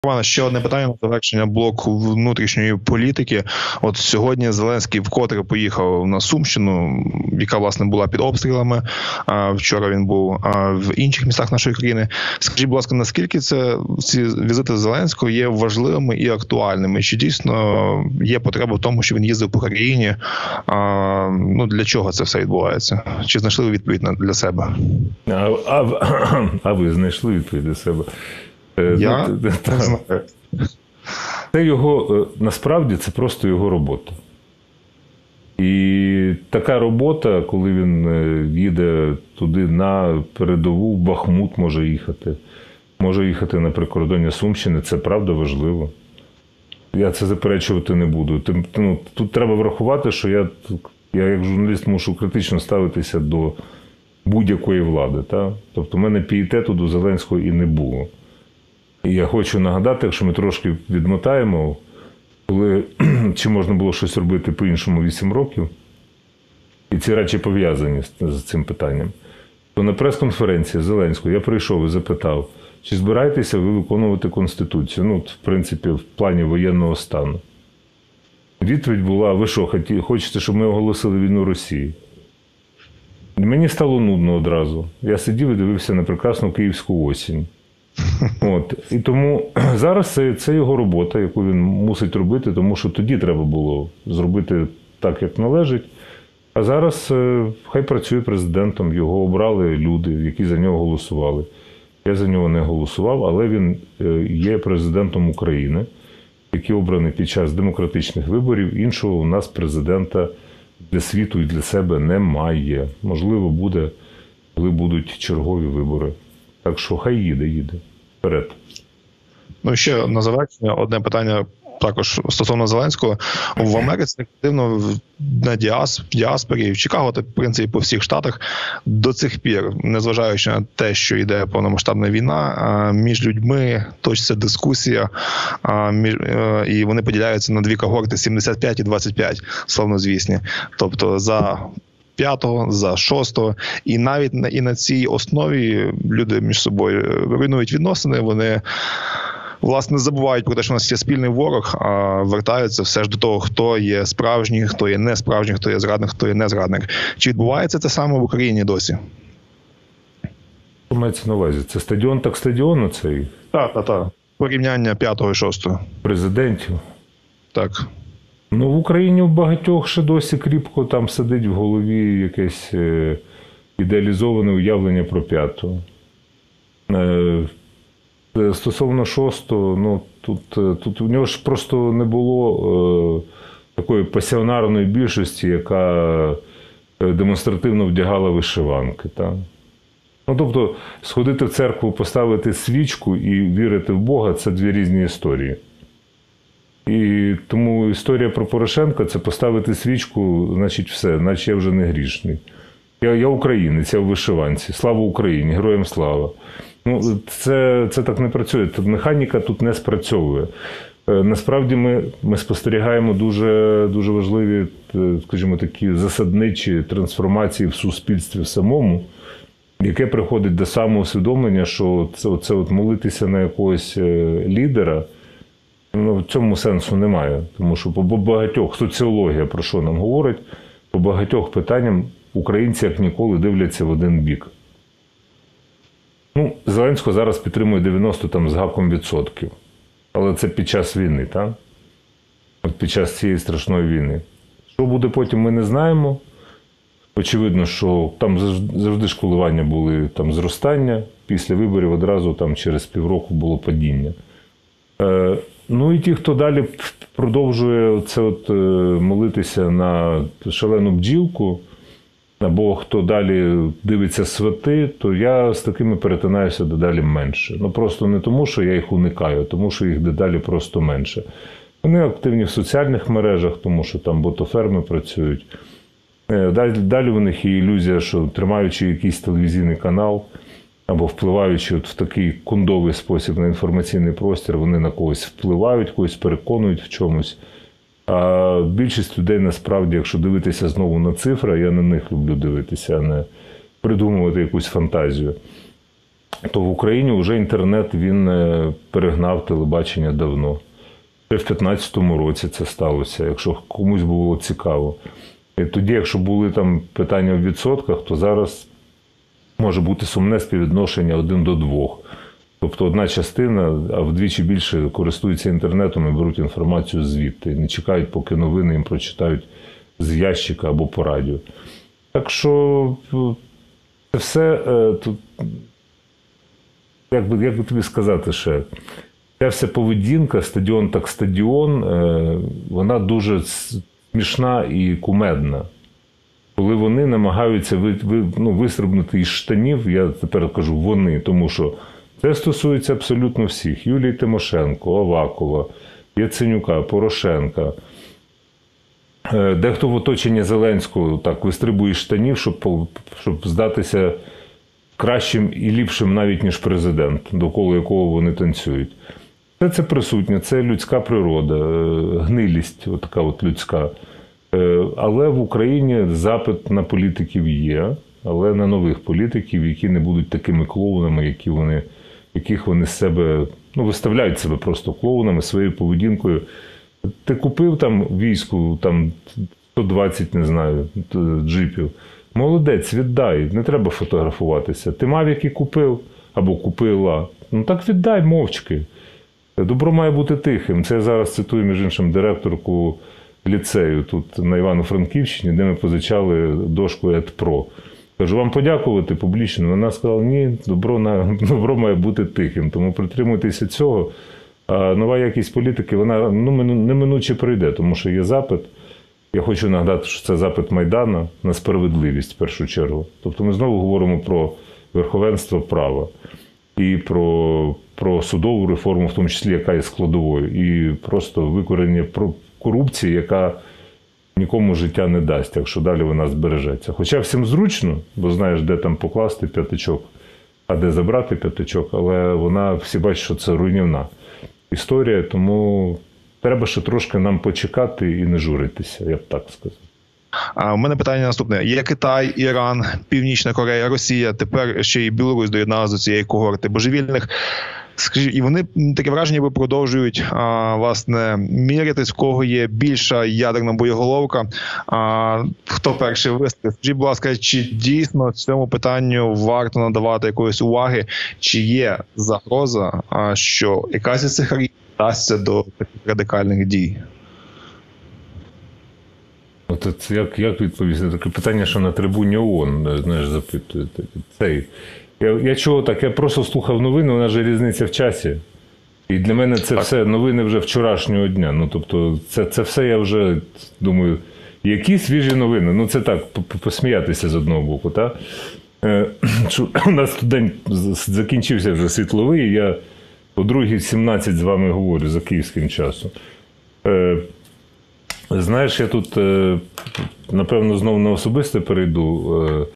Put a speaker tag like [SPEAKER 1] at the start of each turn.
[SPEAKER 1] Романе, ще одне питання на завершення блоку внутрішньої політики. От сьогодні Зеленський вкотре поїхав на Сумщину, яка, власне, була під обстрілами. Вчора він був в інших містах нашої країни. Скажіть, будь ласка, наскільки ці візити Зеленського є важливими і актуальними? Чи дійсно є потреба в тому, що він їздив по країні? Для чого це все відбувається? Чи знайшли ви відповідь для себе?
[SPEAKER 2] А ви знайшли відповідь для себе?
[SPEAKER 1] Я не знаю.
[SPEAKER 2] Це його, насправді, це просто його робота. І така робота, коли він їде туди на передову, в Бахмут може їхати на прикордоння Сумщини, це правда важливо. Я це заперечувати не буду. Тут треба врахувати, що я як журналіст мушу критично ставитися до будь-якої влади. Та? Тобто в мене пієтету до Зеленського і не було. І я хочу нагадати, якщо ми трошки відмотаємо, коли чи можна було щось робити по-іншому 8 років, і ці речі пов'язані з цим питанням, то на прес-конференції Зеленського я прийшов і запитав, чи збираєтеся ви виконувати Конституцію, в принципі, в плані воєнного стану. Відповідь була, ви що, хочете, щоб ми оголосили війну Росії? Мені стало нудно одразу. Я сидів і дивився на прекрасну київську осінь. І тому зараз це його робота, яку він мусить робити, тому що тоді треба було зробити так, як належить. А зараз хай працює президентом, його обрали люди, які за нього голосували. Я за нього не голосував, але він є президентом України, який обраний під час демократичних виборів. Іншого у нас президента для світу і для себе немає. Можливо, буде, коли будуть чергові вибори. Так що хай їде. Вперед.
[SPEAKER 1] Ще на завершення одне питання також стосовно Зеленського. В Америці активно на діаспорі, в Чикаго, та в принципі по всіх штатах до цих пір, незважаючи на те, що йде повномасштабна війна, між людьми точиться дискусія, і вони поділяються на дві когорти 75 і 25, славнозвісні. Тобто за 5-го, за 6-го. І навіть на цій основі люди між собою руйнують відносини, вони, власне, забувають про те, що у нас є спільний ворог, а вертаються все ж до того, хто є справжній, хто є не справжній, хто є зрадник, хто є не зрадник. Чи відбувається це саме в Україні досі?
[SPEAKER 2] Що мається на увазі? Це стадіон так стадіон оцей?
[SPEAKER 1] Так. Порівняння 5-го і 6-го.
[SPEAKER 2] Президентів?
[SPEAKER 1] Так.
[SPEAKER 2] В Україні в багатьох ще досі кріпко там сидить в голові якесь ідеалізоване уявлення про 5-го. Стосовно 6-го, тут у нього ж просто не було такої пасіонарної більшості, яка демонстративно вдягала вишиванки. Та? Тобто, сходити в церкву, поставити свічку і вірити в Бога – це дві різні історії. І тому історія про Порошенка – це поставити свічку, значить все, наче я вже не грішний. Я українець, я в вишиванці. Слава Україні, героям слава. Це так не працює. Механіка тут не спрацьовує. Насправді ми спостерігаємо дуже, дуже важливі, скажімо, такі засадничі трансформації в суспільстві самому, яке приходить до самоусвідомлення, що це молитися на якогось лідера, в цьому сенсу немає. Тому що по багатьох, соціологія про що нам говорить, по багатьох питанням українці як ніколи дивляться в один бік. Зеленського зараз підтримує 90 там з гаком відсотків. Але це під час війни, так? От під час цієї страшної війни. Що буде потім, ми не знаємо. Очевидно, що там завжди ж коливання були, там зростання. Після виборів одразу там через півроку було падіння. І ті, хто далі продовжує молитися на шалену бджілку, або хто далі дивиться свати, то я з такими перетинаюся дедалі менше. Просто не тому, що я їх уникаю, а тому, що їх дедалі просто менше. Вони активні в соціальних мережах, тому що там ботоферми працюють. Далі в них є ілюзія, що тримаючи якийсь телевізійний канал, або впливаючи в такий кондовий спосіб на інформаційний простір, вони на когось впливають, когось переконують в чомусь. А більшість людей, насправді, якщо дивитися знову на цифри, я на них люблю дивитися, а не придумувати якусь фантазію. то в Україні вже інтернет, він перегнав телебачення давно. Ще в 2015 році це сталося, якщо комусь було цікаво. І тоді, якщо були там питання в відсотках, то зараз може бути сумне співвідношення 1 до 2. Тобто одна частина, а вдвічі більше користуються інтернетом і беруть інформацію звідти. Не чекають, поки новини їм прочитають з ящика або по радіо. Так що це все тут, як би тобі сказати ще, ця вся поведінка, стадіон так стадіон, вона дуже смішна і кумедна. Коли вони намагаються вистрибнути із штанів, я тепер кажу вони, тому що це стосується абсолютно всіх. Юлії Тимошенко, Авакова, Яценюка, Порошенка. Дехто в оточенні Зеленського так вистрибує із штанів, щоб здатися кращим і ліпшим навіть, ніж президент, довкола якого вони танцюють. Це присутнє, це людська природа, гнилість така от людська. Але в Україні запит на політиків є, але на нових політиків, які не будуть такими клоунами, яких вони з себе, виставляють себе просто клоунами своєю поведінкою. Ти купив там війську, там 120, не знаю, джипів. Молодець, віддай, не треба фотографуватися. Ти мавіки купив або купила, так віддай мовчки. Добро має бути тихим. Це я зараз цитую, між іншим, директорку ліцею тут на Івано-Франківщині, де ми позичали дошку ЕД-ПРО. Кажу, вам подякувати публічно. Вона сказала, ні, добро має бути тихим, тому притримуйтеся цього. А нова якість політики, вона неминуче прийде, тому що є запит. Я хочу нагадати, що це запит Майдану на справедливість в першу чергу. Тобто ми знову говоримо про верховенство права і про судову реформу, в тому числі, яка є складовою, і просто викорення корупції, яка нікому життя не дасть, якщо далі вона збережеться. Хоча всім зручно, бо знаєш, де там покласти п'ятачок, а де забрати п'ятачок, але вона, всі бачать, що це руйнівна історія, тому треба ще трошки нам почекати і не журитися, я б так сказав.
[SPEAKER 1] А у мене питання наступне. Є Китай, Іран, Північна Корея, Росія, тепер ще й Білорусь доєдналася до цієї когорти божевільних. Скажіть, і вони, таке враження, ніби продовжують, власне, мірятись, в кого є більша ядерна боєголовка. Хто перший вистрілить? Скажіть, будь ласка, чи дійсно цьому питанню варто надавати якоїсь уваги? Чи є загроза, що якась із цих країн вдасться до таких радикальних дій?
[SPEAKER 2] От як відповісти? Таке питання, що на трибуні ООН, знаєш, запитуєте. Я чого так? Я просто слухав новини, у нас же різниця в часі. І для мене це все новини вже вчорашнього дня. Тобто це все я вже думаю, які свіжі новини? Це так, посміятися з одного боку, так? У нас тут день закінчився вже світловий, і я о 2:17 з вами говорю за київським часом. Знаєш, я тут, напевно, знову на особисте перейду.